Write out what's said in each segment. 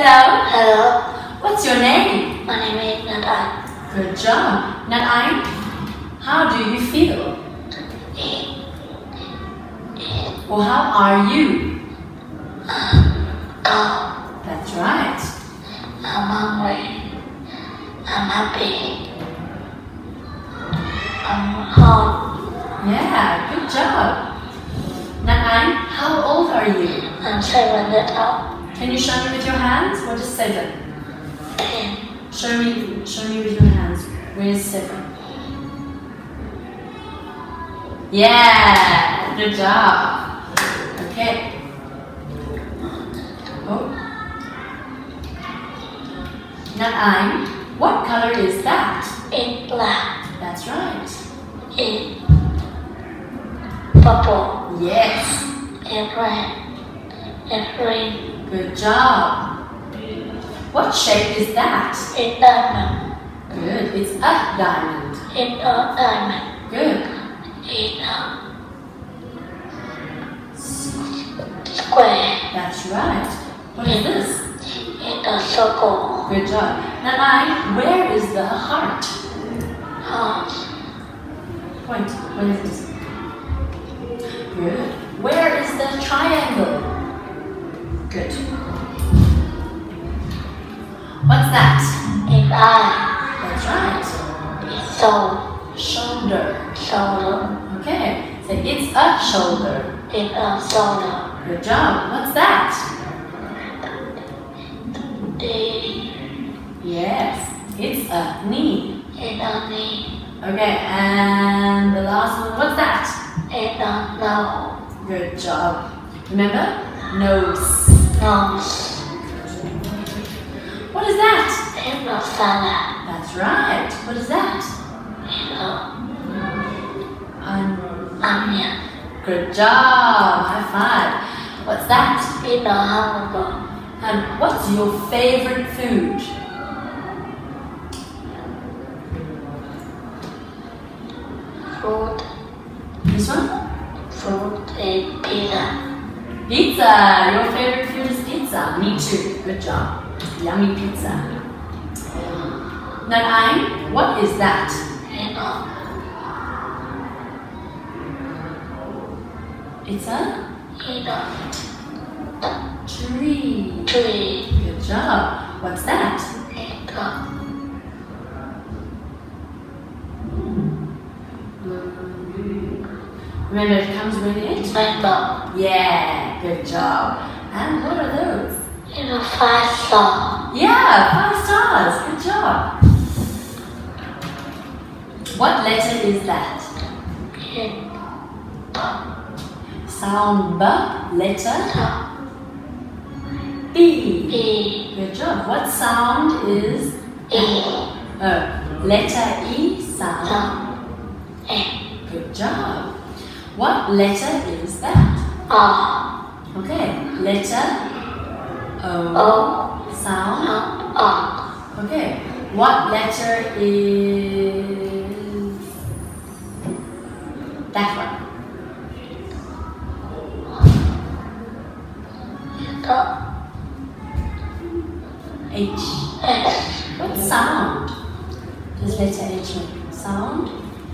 Hello. Hello. What's your name? My name is Natai. Good job. Natai, how do you feel? Or how are you? Cold. That's right. I'm hungry. I'm happy. I'm hot. Yeah, good job. Natai, how old are you? I'm 7 years old. Can you show me with your hands? What is 7? 10. Show me with your hands. Where is 7? Yeah, good job. Okay. Oh. Natai, what color is that? It's black. That's right. It's purple. Yes. It's red. It's green. Good job. What shape is that? It's diamond. Good. It's a diamond. It's a diamond. Good. It's a square. That's right. What is this? It's a circle. Good job. Natai, where is the heart? Heart. Point. Where is this? Good. Where is the triangle? Good. What's that? It's eye. That's right. It's soul. Shoulder. Shoulder. Okay. So it's a shoulder. It's a shoulder. Good job. What's that? The Yes. It's a knee. it's a knee. Okay. And the last one. What's that? It's a nose. Good job. Remember? Nose. Nose. What is that? It's a salad. That's right. What is that? It's a Onion. onion. Good job. High five. What's that? It's a hamburger. And what's your favorite food? Fruit. This one? Fruit and pizza. Pizza. Your favorite food is pizza. Me too. Good job. Yummy pizza. Natai, what is that? It's a It's a tree. tree. Good job. What's that? It's a Remember, it comes with it? rainbow. Yeah. Good job. And what are those? It's a 5-star. Yeah, 5 stars. Good job. What letter is that? It's Sound B. Letter a B. B. Good job. What sound is E. letter E sound? A. Good job. What letter is that? R. Okay. Letter O. O. Sound. R. Okay. What letter is that one? H. S. What sound does letter H make? Sound?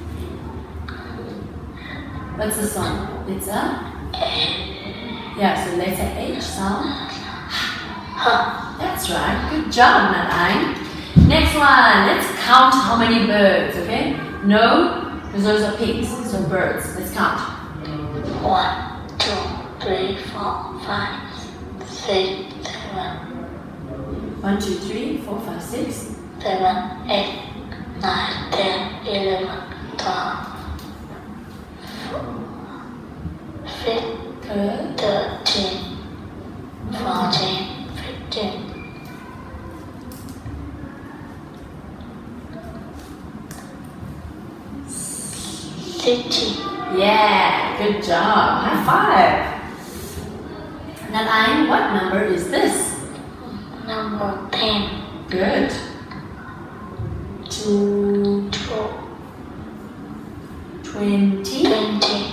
What's the sound? It's a? Yeah, so letter H sound. H. That's right. Good job, Natai. Next one. Let's count how many birds, okay? No, because those are pigs, so birds. Let's count. 1, 2, 3, 4, 5, 6, 7, 1, 2, 3, 4, 5, 6. 7, 8, 9, 10, 11, 12, 13, 14, 15. 16. Yeah, good job. High five. Natai, what number is this? Number 10. Good. 2, 20. 20.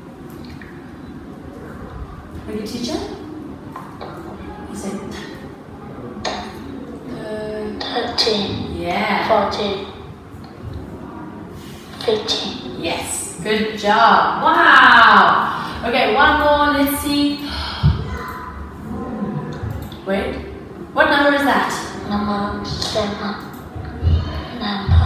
Are you teacher? He said 13, Yeah. 14, 15. Yes. Good job. Wow. Okay, one more. Let's see. Wait. What number is that? Number 7. Number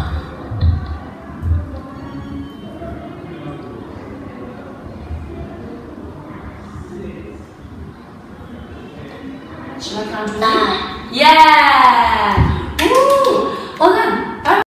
Should I count with you? 9. Yeah.